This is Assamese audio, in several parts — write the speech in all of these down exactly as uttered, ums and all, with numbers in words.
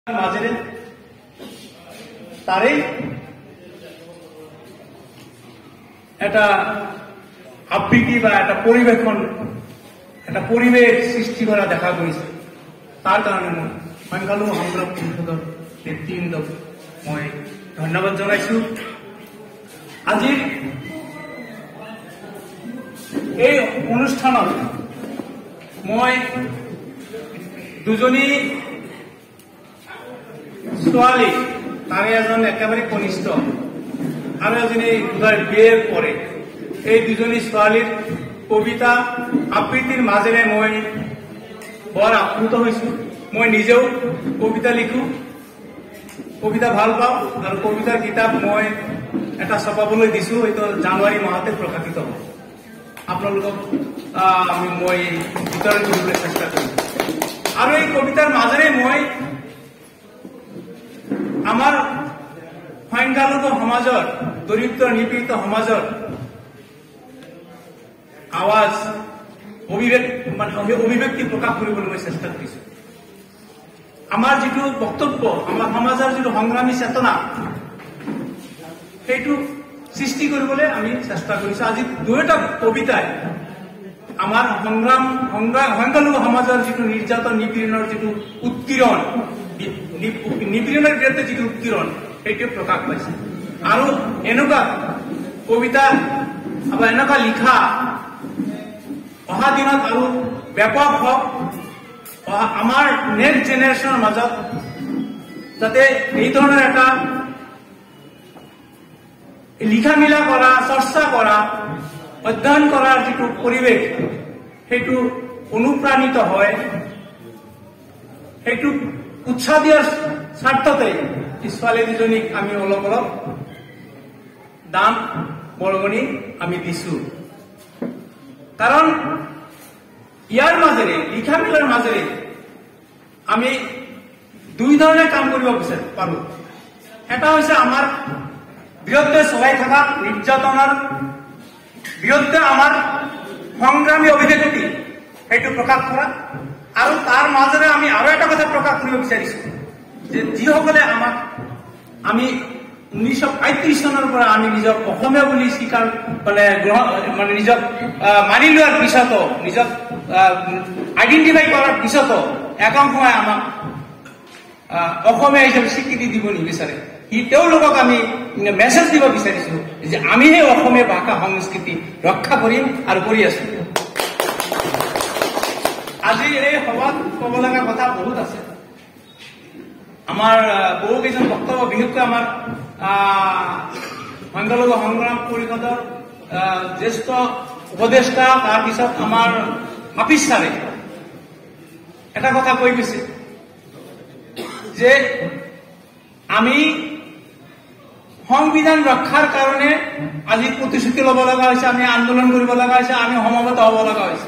মাজেৰে তাৰে এটা আবৃত্তি বা এটা পরিবেশন এটা পরিবেশ সৃষ্টি করা দেখা গৈছে। তার কারণে মই সংখ্যালঘু সংগ্রাম পৰিষদৰ নেতৃবৃন্দক মই ধন্যবাদ জনাইছো। আজিৰ এই অনুষ্ঠানত মই দুজনী ছোৱালী, তাৰে এজন একেবাৰে কনিষ্ঠ আৰু এজনী দুটাৰ বিয়েৰ পৰে, এই দুজনী ছোৱালীৰ কবিতা আবৃত্তিৰ মাজেৰে মই বৰ আপ্লুত হৈছো। মই নিজেও কবিতা লিখো, কবিতা ভাল পাওঁ আৰু কবিতাৰ কিতাপ মই এটা ছপাবলৈ দিছো। এইটো জানুৱাৰী মাহতে প্ৰকাশিত হ'ব। আপোনালোকক আমি মই বিতৰণ কৰিবলৈ চেষ্টা কৰিম। আৰু এই কবিতাৰ মাজেৰে মই আমাৰ সংখ্যালঘু সমাজৰ, দৰিদ্ৰ নিপীড়িত সমাজৰ আৱাজ অভিব্যক্তি প্ৰকাশ কৰিবলৈ মই চেষ্টা কৰিছো। আমাৰ যিটো বক্তব্য, আমাৰ সমাজৰ যিটো সংগ্ৰামী চেতনা, সেইটো সৃষ্টি কৰিবলৈ আমি চেষ্টা কৰিছো। আজি দুয়োটা কবিতাই আমাৰ সংগ্ৰাম সংখ্যালঘু সমাজৰ যিটো নিৰ্যাতন, নিপীড়নৰ যিটো উৎপীড়ন, নিপীড়নৰ বিৰুদ্ধে যিটো উৎপীড়ন, সেইটো প্ৰকাশ পাইছে। আৰু এনেকুৱা কবিতা বা এনেকুৱা লিখা অহা দিনত আৰু ব্যাপক হওক, আমাৰ নেক্সট জেনেৰেশ্যনৰ মাজত যাতে এই ধৰণৰ এটা লিখা মেলা কৰা, চৰ্চা কৰা, অধ্যয়ন কৰাৰ যিটো পৰিৱেশ, সেইটো অনুপ্ৰাণিত হয়। সেইটো উৎসাহ দিয়াৰ স্বাৰ্থতে ছোৱালী দুজনীক আমি অলপ অলপ দান বৰঙণি আমি দিছো। কাৰণ ইয়াৰ মাজেৰে, লিখা মেলাৰ মাজেৰে আমি দুই ধৰণে কাম কৰিব বিচাৰো পাৰো। এটা হৈছে আমাৰ বিৰুদ্ধে চলাই থকা নিৰ্যাতনৰ বিৰুদ্ধে আমাৰ সংগ্ৰামী অভিব্যক্তি, সেইটো প্ৰকাশ কৰা। আৰু তাৰ মাজেৰে আমি আৰু এটা কথা প্ৰকাশ কৰিব বিচাৰিছো যে যিসকলে আমাক, আমি উনৈশ পঁয়ত্ৰিশ চনৰ পৰা আমি নিজক অসমীয়া বুলি স্বীকাৰ মানে গ্ৰহণ মানে নিজক মানি লোৱাৰ পিছতো, নিজক আইডেন্টিফাই কৰাৰ পিছতো একাংশই আমাক অসমীয়া হিচাপে স্বীকৃতি দিব নিবিচাৰে। সি তেওঁলোকক আমি মেছেজ দিব বিচাৰিছো যে আমিহে অসমীয়া ভাষা সংস্কৃতি ৰক্ষা কৰিম আৰু কৰি আছো। আজি এই সভাত কব লগা কথা বহুত আছে। আমাৰ বহু কেইজন বক্তব্য, বিশেষকৈ আমাৰ সংখ্যালঘু সংগ্ৰাম পৰিষদৰ জ্যেষ্ঠ উপদেষ্টা, তাৰপিছত আমাৰ হাফিজ ছাৰে এটা কথা কৈ গৈছে যে আমি সংবিধান ৰক্ষাৰ কাৰণে আজি প্ৰতিশ্ৰুতি লব লগা হৈছে, আমি আন্দোলন কৰিব লগা হৈছে, আমি সমবেত হব লগা হৈছে।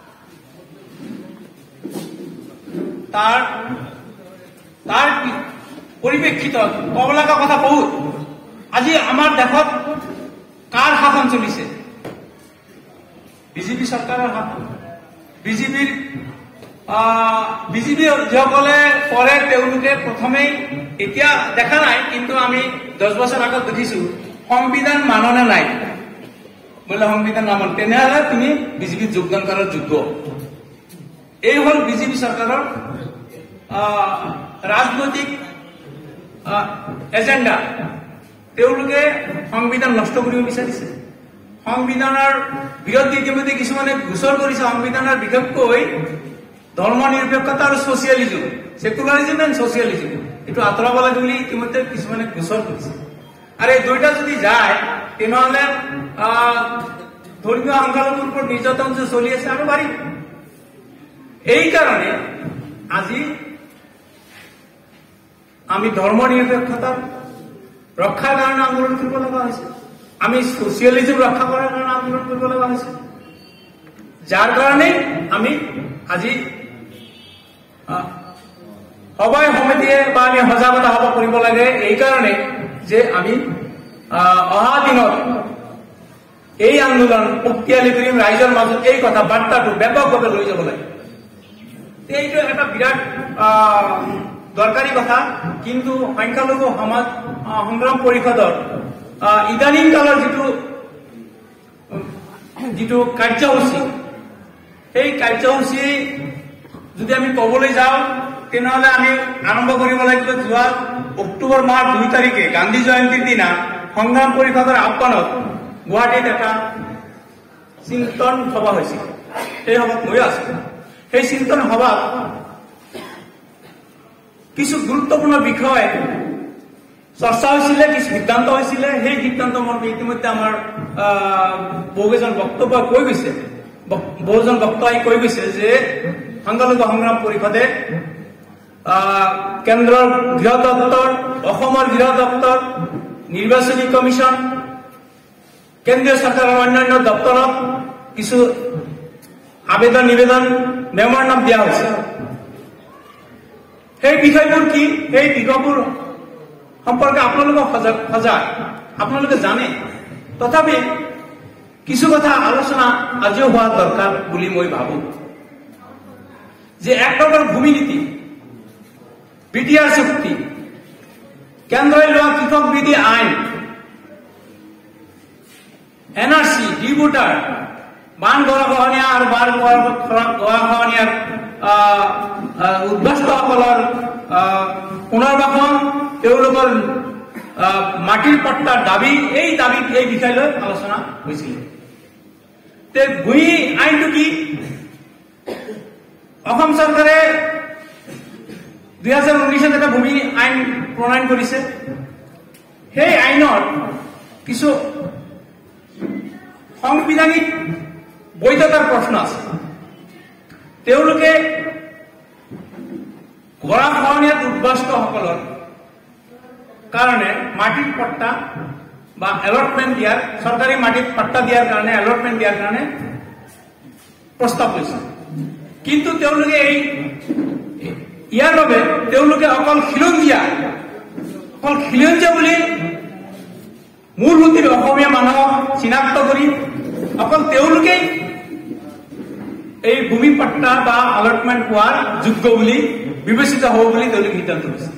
তাৰ তাৰ পৰিপ্ৰেক্ষিতত কব লগা কথা বহুত। আজি আমাৰ দেশত কাৰ শাসন চলিছে? বিজেপি চৰকাৰৰ শাসন। বিজেপিৰ বিজেপি যিসকলে কৰে তেওঁলোকে প্ৰথমেই, এতিয়া দেখা নাই কিন্তু আমি দহ বছৰ আগত দেখিছো, সংবিধান মাননে নাই বোলে সংবিধান নামান, তেনেহলে তুমি বিজেপিত যোগদান কৰাৰ যোগ্য। এই হল বিজেপি চৰকাৰৰ ৰাজনৈতিক এজেণ্ডা। তেওঁলোকে সংবিধান নষ্ট কৰিব বিচাৰিছে। সংবিধানৰ বিৰুদ্ধে ইতিমধ্যে কিছুমানে গোচৰ কৰিছে। সংবিধানৰ বিশেষকৈ ধৰ্ম নিৰপেক্ষতা আৰু ছচিয়েলিজম, ছেকুলাৰিজম এণ্ড ছচিয়েলিজম, এইটো আঁতৰাব লাগে বুলি ইতিমধ্যে কিছুমানে গোচৰ কৰিছে। আৰু এই দুইটা যদি যায় তেনেহলে ধৰ্মীয় সংখ্যালঘুৰ ওপৰত নিৰ্যাতন যে চলি আছে আৰু বাঢ়িব। এই কাৰণে আজি আমি ধৰ্ম নিৰপেক্ষতা ৰক্ষাৰ কাৰণে আন্দোলন কৰিব লগা হৈছে। আমি ছচিয়েলিজম ৰক্ষা কৰাৰ কাৰণে আন্দোলন কৰিব লগা হৈছে। যাৰ কাৰণে আমি আজি সভাই সমিতিয়ে বা আমি সজাগতা সভা কৰিব লাগে, এই কাৰণে যে আমি অহা দিনত এই আন্দোলন শক্তিশালী কৰিম, ৰাইজৰ মাজত এই কথা বাৰ্তাটো ব্যাপকভাৱে লৈ যাব লাগে। এইটো এটা বিৰাট দৰকাৰী কথা, কিন্তু সংখ্যালঘু সমাজ সংগ্ৰাম পৰিষদৰ ইদানিং কালৰ যিটো যিটো কাৰ্যসূচী, সেই কাৰ্যসূচী যদি আমি কবলৈ যাওঁ তেনেহলে আমি আৰম্ভ কৰিব লাগিব যোৱা অক্টোবৰ মাহৰ দুই তাৰিখে গান্ধী জয়ন্তীৰ দিনা সংগ্ৰাম পৰিষদৰ আহ্বানত গুৱাহাটীত এটা চিন্তন সভা হৈছিল। সেই সভাত ময়ো আছিলো। সেই চিন্তন সভাত কিছু গুৰুত্বপূৰ্ণ বিষয় চৰ্চা হৈছিলে, কিছু সিদ্ধান্ত হৈছিলে। সেই সিদ্ধান্ত মোৰ ইতিমধ্যে আমাৰ বহুকেইজন বক্তব্য কৈ গৈছে বহুজন বক্তাই কৈ গৈছে যে সংখ্যালঘু সংগ্ৰাম পৰিষদে কেন্দ্ৰৰ গৃহ দপ্তৰ, অসমৰ গৃহ দপ্তৰ, নিৰ্বাচনী কমিশ্যন, কেন্দ্ৰীয় চৰকাৰৰ অন্যান্য দপ্তৰত কিছু আবেদন নিবেদন মেমৰেণ্ডাম দিয়া হৈছে। সেই বিষয়বোৰ কি, সেই বিষয়বোৰ সম্পৰ্কে আপোনালোকক সজাগ, আপোনালোকে জানে। তথাপি কিছু কথা আলোচনা আজিও হোৱা দৰকাৰ বুলি মই ভাবো। যে এক প্ৰকাৰ ভূমি নীতি, বি টি আৰ চুক্তি, কেন্দ্ৰই লোৱা কৃষক বিধি আইন, N R C, D voter, বান গৰাখহনীয়া আৰু বান গৰাখহনীয়াৰ উদ্বাস্তুসকলৰ পুনৰ্বাসন, তেওঁলোকৰ মাটিৰ পট্টাৰ দাবী, এই দাবী এই বিষয় লৈ আলোচনা হৈছিল। ভূমি আইনটো কি? অসম চৰকাৰে দুই হাজাৰ উনৈশত এটা ভূমি আইন প্ৰণয়ন কৰিছে। সেই আইনৰ কিছু সাংবিধানিক বৈধতাৰ প্ৰশ্ন আছে। তেওঁলোকে গৰাখহনীয়াত উদ্বাস্তুসকলৰ কাৰণে মাটিৰ পট্টা বা এলটমেণ্ট দিয়াৰ, চৰকাৰী মাটিত পট্টা দিয়াৰ কাৰণে এলটমেণ্ট দিয়াৰ কাৰণে প্ৰস্তাৱ লৈছে। কিন্তু তেওঁলোকে এই ইয়াৰ বাবে তেওঁলোকে অকল খিলঞ্জীয়া অকল খিলঞ্জীয়া বুলি মূল সুঁতিৰ অসমীয়া মানুহক চিনাক্ত কৰি অকল তেওঁলোকেই এই ভূমি পট্টা বা এলটমেণ্ট পোৱাৰ যোগ্য বুলি বিবেচিত হ'ব বুলি তেওঁলোকে সিদ্ধান্ত লৈছে।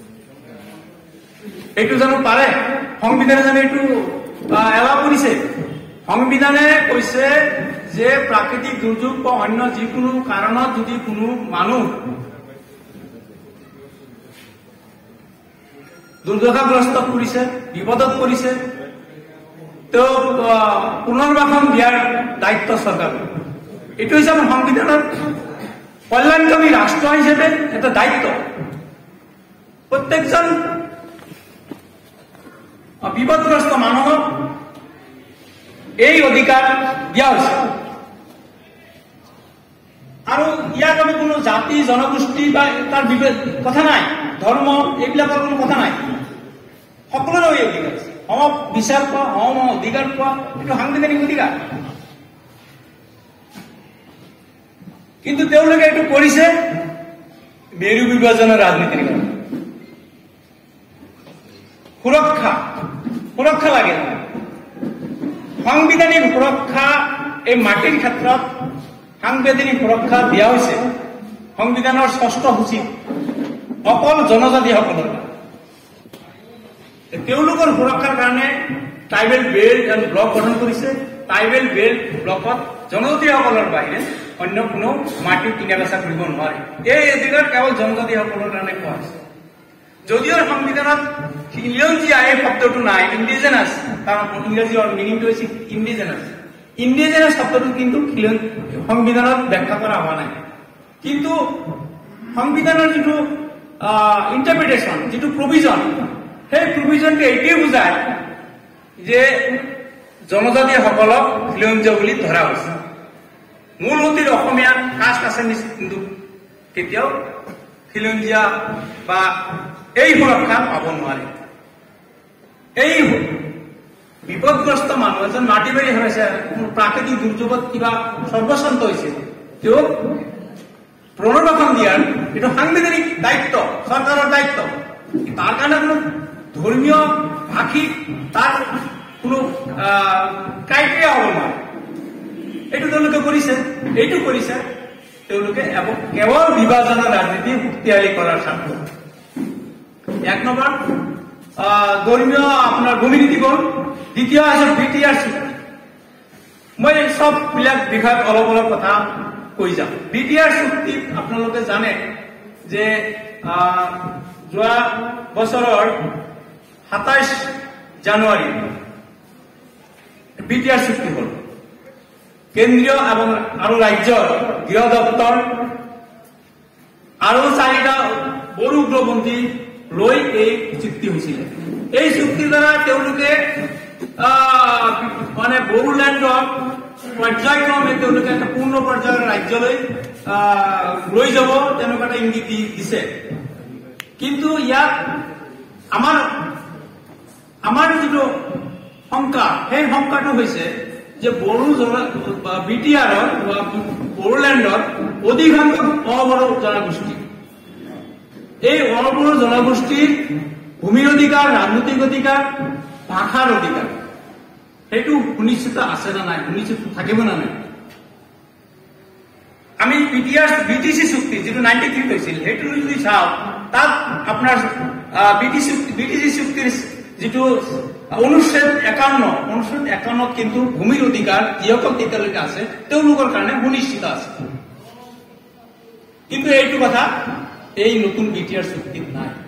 এইটো জানো পাৰে? সংবিধানে জানো এইটো এলাও কৰিছে? সংবিধানে কৈছে যে প্ৰাকৃতিক দুৰ্যোগ বা অন্য যিকোনো কাৰণত যদি কোনো মানুহ দুৰ্দশাগ্ৰস্ত কৰিছে, বিপদত পৰিছে, তেওঁ পুনৰ্বাসন দিয়াৰ দায়িত্ব চৰকাৰৰ। এইটো হৈছে আমাৰ সংবিধানৰ কল্যাণকামী ৰাষ্ট্ৰ হিচাপে এটা দায়িত্ব। প্ৰত্যেকজন বিপদগ্ৰস্ত মানুহক এই অধিকাৰ দিয়া হৈছে। আৰু ইয়াত আমি কোনো জাতি জনগোষ্ঠী বা তাৰ কথা নাই, ধৰ্ম এইবিলাকৰ কোনো কথা নাই, সকলোৰে এই অধিকাৰ আছে। সম বিচাৰ পোৱা, সম অধিকাৰ পোৱা, এইটো সাংবিধানিক অধিকাৰ। কিন্তু তেওঁলোকে এইটো কৰিছে মেৰু বিভাজনৰ ৰাজনীতিৰ কাৰণে। সুৰক্ষা সুৰক্ষা লাগে, সাংবিধানিক সুৰক্ষা। এই মাটিৰ ক্ষেত্ৰত সাংবিধানিক সুৰক্ষা দিয়া হৈছে সংবিধানৰ ষষ্ঠ সূচীত অকল জনজাতিসকলৰ। তেওঁলোকৰ সুৰক্ষাৰ কাৰণে ট্ৰাইবেল বেল্ট এণ্ড ব্লক গঠন কৰিছে। ট্ৰাইবেল বেল্ট ব্লকত জনজাতিসকলৰ বাহিৰে অন্য কোনো মাটি কিনা বেচা কৰিব নোৱাৰে। এই অধিকাৰ কেৱল জনজাতিসকলৰ কাৰণে কোৱা হৈছে। যদিও সংবিধানত খিলঞ্জীয়া এই শব্দটো নাই, ইণ্ডিজেনাছ, তাৰ ইংৰাজীৰ মিনিংটো হৈছে ইণ্ডিজেনাছ। ইণ্ডিজেনাছ শব্দটো কিন্তু সংবিধানত ব্যাখ্যা কৰা হোৱা নাই। কিন্তু সংবিধানৰ যিটো ইণ্টাৰপ্ৰিটেশ্যন, যিটো প্ৰভিজন, সেই প্ৰভিজনটো এইটোৱে বুজায় যে জনজাতিসকলক খিলঞ্জীয়া বুলি ধৰা হৈছে। মূল সুঁতিৰ অসমীয়া কাষ্ট আছামিজ কিন্তু কেতিয়াও খিলঞ্জীয়া বা এই সুৰক্ষা পাব নোৱাৰে। এই বিপদগ্ৰস্ত মানুহ এজন মাটি বাৰী হেৰাইছে, প্ৰাকৃতিক দুৰ্যোগত কিবা সৰ্বশান্ত হৈছে, তেওঁক পুনৰ্বাসন দিয়াৰ এইটো সাংবিধানিক দায়িত্ব, চৰকাৰৰ দায়িত্ব। তাৰ কাৰণে কোনো ধৰ্মীয় ভাষিক তাৰ কোনো ক্ৰাইটেৰিয়া হ'ব নোৱাৰে। এইটো তেওঁলোকে কৰিছে। এইটো কৰিছে তেওঁলোকে কেৱল বিভাজনৰ ৰাজনীতি শক্তিশালী কৰাৰ স্বাৰ্থত। এক নম্বৰ ধৰ্মীয় আপোনাৰ ভূমি নীতি বোৰ্ড, দ্বিতীয় আছে বি টি আৰ চুক্তি। মই সব বিলাক বিষয়ত অলপ অলপ কথা কৈ যাম। বি টি আৰ চুক্তিত আপোনালোকে জানে যে যোৱা বছৰৰ সাতাইশ জানুৱাৰী বি টি আৰ চুক্তি হল। কেন্দ্ৰীয় এবং আৰু ৰাজ্যৰ গৃহ দপ্তৰ আৰু চাৰিটা বড়ো উগ্ৰপন্থী লৈ এই চুক্তি হৈছিল। এই চুক্তিৰ দ্বাৰা তেওঁলোকে মানে বড়োলেণ্ডক পৰ্যায়ক্ৰমে তেওঁলোকে এটা পূৰ্ণ পৰ্যায়ৰ ৰাজ্যলৈ লৈ যাব তেনেকুৱা এটা ইংগিত দিছে। কিন্তু ইয়াত আমাৰ আমাৰ যিটো শংকা, সেই শংকাটো হৈছে যে বড়ো বি টি আৰত বা বড়োলেণ্ডত অধিকাংশ অবড়ো জনগোষ্ঠী। এই অবড়ো জনগোষ্ঠীৰ ভূমিৰ অধিকাৰ, ৰাজনৈতিক অধিকাৰ, ভাষাৰ অধিকাৰ সেইটো সুনিশ্চিত আছে না নাই, সুনিশ্চিত থাকিব না নাই। আমি B T R B T C চুক্তি যিটো নাইনটি থ্ৰীত হৈছিল সেইটো যদি চাওঁ, তাত আপোনাৰ বি টি চুক্তি বি টি চি চুক্তিৰ যিটো অনুচ্ছেদ একাৱন্ন অনুচ্ছেদ একাৱন্নত কিন্তু ভূমিৰ অধিকাৰ যিসকল তেতিয়ালৈকে আছে তেওঁলোকৰ কাৰণে সুনিশ্চিত আছে। কিন্তু এইটো কথা এই নতুন বি টি আৰ চুক্তিত নাই।